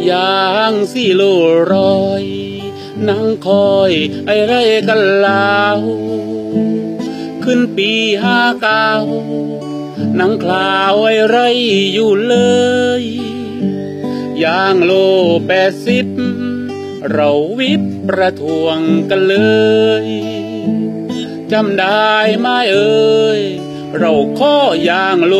ยางสิโลรอยนั่งคอยไอ้ไรกันลาวขึ้นปี59นั่งคลาวไอ้ไรอยู่เลยยางโล80เราวิบประท้วงกันเลยจำได้ไหมเอ่ยเราข้อยางโล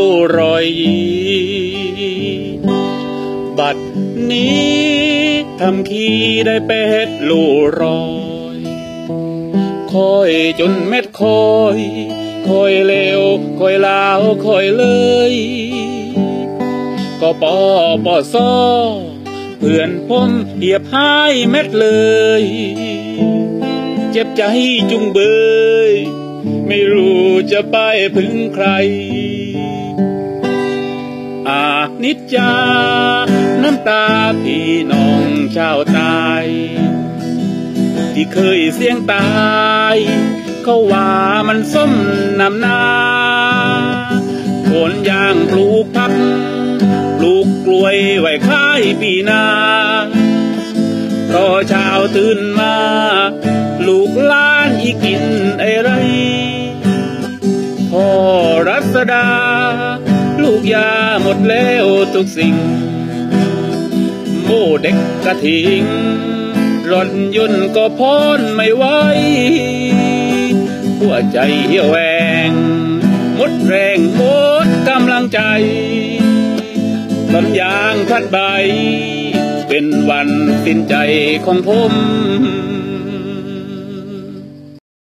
บัดนี้ทำขี้ได้8โลคอยจนเม็ดคอยเลวคอยลาวคอยเลยก็ปอซอเพื่อนผมเหยียบหายเม็ดเลยเจ็บใจจุงเบยไม่รู้จะไปพึ่งใครอานิจจาน้ำตาพี่น้องชาวใต้ที่เคยเสี่ยงตายเขาว่ามันส้มนำหน้าคนยางปลูกผักปลูกกล้วยไว้ขายปีหน้ารอเช้าตื่นมาลูกหลานอีกินไอ้ไรพ่อรัศดาลูกยาหมดแล้วทุกสิ่งโม่เด็กกระทิงรถยนต์ก็พ้นไม่ไหวหัวใจเหี่ยวแหวงหมดแรงหมดกำลังใจต้นยางพัดใบเป็นวันสิ้นใจของผม